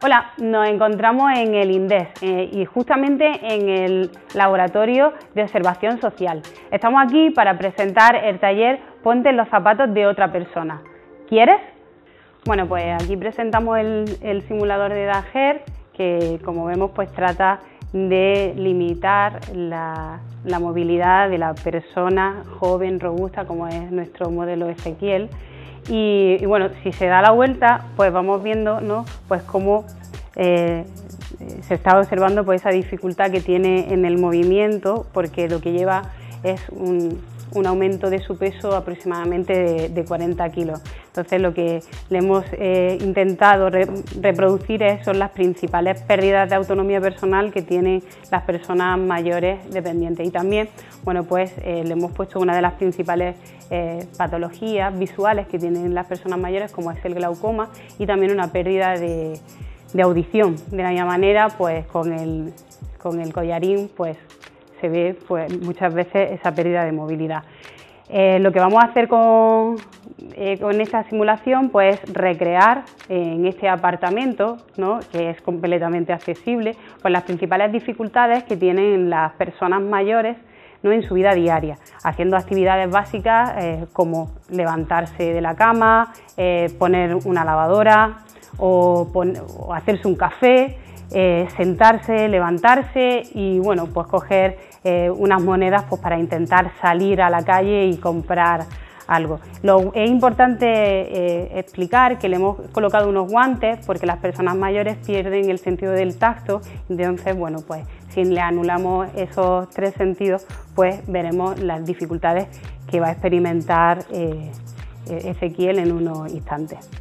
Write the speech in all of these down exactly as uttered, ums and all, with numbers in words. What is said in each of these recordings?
Hola, nos encontramos en el INDES eh, y justamente en el Laboratorio de Observación Social. Estamos aquí para presentar el taller Ponte en los zapatos de otra persona. ¿Quieres? Bueno, pues aquí presentamos el, el simulador de Daguerre, que como vemos pues trata de limitar la, la movilidad de la persona joven, robusta, como es nuestro modelo Ezequiel. Y, y bueno, si se da la vuelta, pues vamos viendo, ¿no?, pues cómo eh, se está observando pues esa dificultad que tiene en el movimiento, porque lo que lleva es un, un aumento de su peso aproximadamente de, de cuarenta kilos. Entonces lo que le hemos eh, intentado re, reproducir es, son las principales pérdidas de autonomía personal que tienen las personas mayores dependientes. Y también, bueno, pues eh, le hemos puesto una de las principales eh, patologías visuales que tienen las personas mayores, como es el glaucoma, y también una pérdida de, de audición. De la misma manera, pues con el, con el collarín, pues se ve pues, muchas veces esa pérdida de movilidad. Eh, lo que vamos a hacer con, eh, con esta simulación pues recrear eh, en este apartamento, ¿no?, que es completamente accesible, pues las principales dificultades que tienen las personas mayores, ¿no?, en su vida diaria, haciendo actividades básicas eh, como levantarse de la cama, eh, poner una lavadora o, pon, o hacerse un café, eh, sentarse, levantarse y bueno, pues coger Eh, unas monedas pues, para intentar salir a la calle y comprar algo. Lo, es importante eh, explicar que le hemos colocado unos guantes porque las personas mayores pierden el sentido del tacto, entonces bueno, pues si le anulamos esos tres sentidos, pues veremos las dificultades que va a experimentar eh, Ezequiel en unos instantes.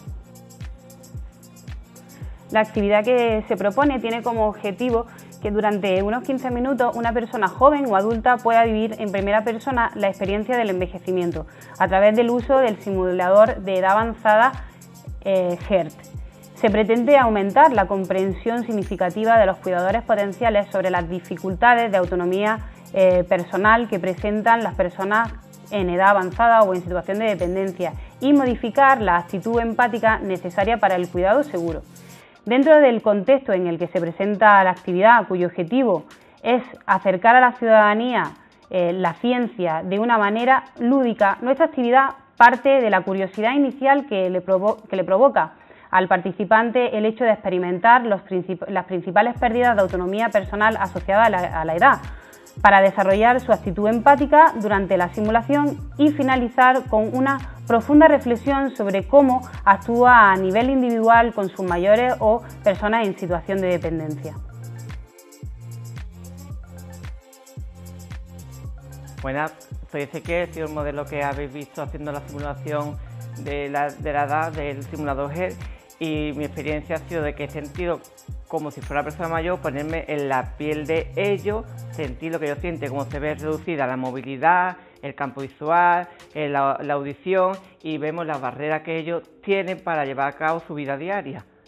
La actividad que se propone tiene como objetivo que durante unos quince minutos una persona joven o adulta pueda vivir en primera persona la experiencia del envejecimiento a través del uso del simulador de edad avanzada eh, G E R T. Se pretende aumentar la comprensión significativa de los cuidadores potenciales sobre las dificultades de autonomía eh, personal que presentan las personas en edad avanzada o en situación de dependencia y modificar la actitud empática necesaria para el cuidado seguro. Dentro del contexto en el que se presenta la actividad, cuyo objetivo es acercar a la ciudadanía eh, la ciencia de una manera lúdica, nuestra actividad parte de la curiosidad inicial que le, provo que le provoca al participante el hecho de experimentar los princip las principales pérdidas de autonomía personal asociadas a la, a la edad, para desarrollar su actitud empática durante la simulación y finalizar con una profunda reflexión sobre cómo actúa a nivel individual con sus mayores o personas en situación de dependencia. Buenas, soy Ezequiel, soy el modelo que habéis visto haciendo la simulación de la, de la edad del simulador G E R T, y mi experiencia ha sido de que he sentido como si fuera una persona mayor, ponerme en la piel de ellos, sentir lo que ellos sienten, cómo se ve reducida la movilidad, el campo visual, la, la audición, y vemos las barreras que ellos tienen para llevar a cabo su vida diaria.